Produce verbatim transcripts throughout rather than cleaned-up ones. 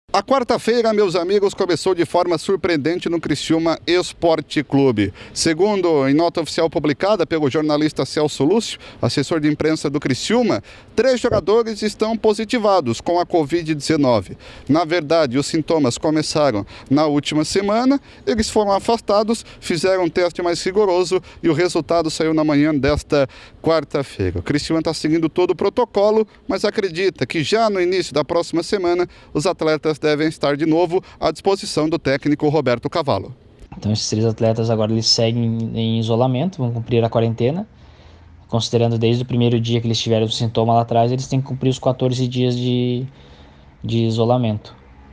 A quarta-feira, meus amigos, começou de forma surpreendente no Criciúma Esporte Clube. Segundo em nota oficial publicada pelo jornalista Celso Lúcio, assessor de imprensa do Criciúma, três jogadores estão positivados com a covid dezenove. Na verdade, os sintomas começaram na última semana, eles foram afastados, fizeram um teste mais rigoroso e o resultado saiu na manhã desta quarta-feira. O Criciúma está seguindo todo o protocolo, mas acredita que já no início da próxima semana os atletas devem estar de novo à disposição do técnico Roberto Cavalo. Então esses três atletas agora eles seguem em isolamento, vão cumprir a quarentena, considerando desde o primeiro dia que eles tiveram o sintoma lá atrás, eles têm que cumprir os quatorze dias de, de isolamento,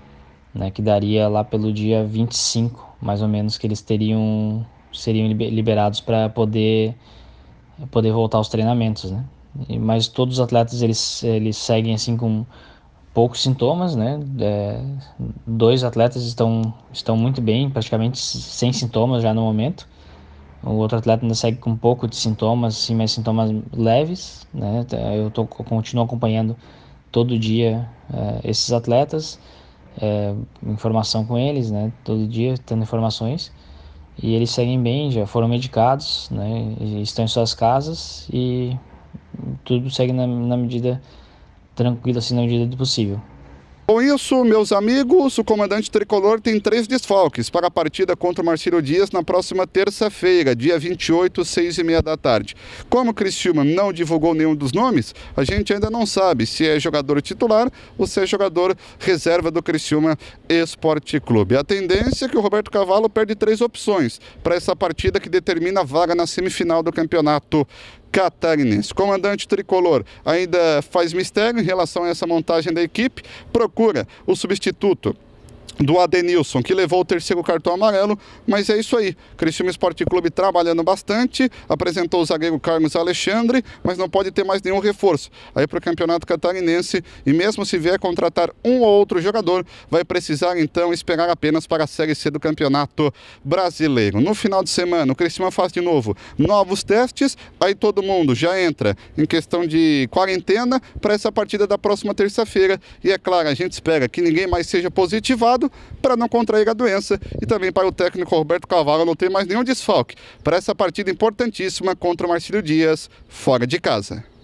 né, que daria lá pelo dia vinte e cinco, mais ou menos, que eles teriam, seriam liberados para poder, poder voltar aos treinamentos, né? E, mas todos os atletas eles, eles seguem assim com poucos sintomas, né? É, dois atletas estão, estão muito bem, praticamente sem sintomas já no momento. O outro atleta ainda segue com um pouco de sintomas, sim, mas sintomas leves, né? Eu, tô, eu continuo acompanhando todo dia é, esses atletas, é, informação com eles, né? Todo dia tendo informações. E eles seguem bem, já foram medicados, né? Estão em suas casas e tudo segue na, na medida tranquilo, assim, na medida do possível. Com isso, meus amigos, o comandante tricolor tem três desfalques para a partida contra o Marcílio Dias na próxima terça-feira, dia vinte e oito, seis e meia da tarde. Como o Criciúma não divulgou nenhum dos nomes, a gente ainda não sabe se é jogador titular ou se é jogador reserva do Criciúma Esporte Clube. A tendência é que o Roberto Cavalo perde três opções para essa partida que determina a vaga na semifinal do campeonato catarinense. Comandante tricolor ainda faz mistério em relação a essa montagem da equipe, procura o substituto do Adenilson, que levou o terceiro cartão amarelo, mas é isso aí. Criciúma Esporte Clube trabalhando bastante, apresentou o zagueiro Carlos Alexandre, mas não pode ter mais nenhum reforço aí para o campeonato catarinense, e mesmo se vier contratar um ou outro jogador, vai precisar então esperar apenas para a Série C do Campeonato Brasileiro. No final de semana, o Criciúma faz de novo novos testes, aí todo mundo já entra em questão de quarentena para essa partida da próxima terça-feira, e é claro, a gente espera que ninguém mais seja positivado para não contrair a doença, e também para o técnico Roberto Cavalo não ter mais nenhum desfalque para essa partida importantíssima contra o Marcílio Dias fora de casa.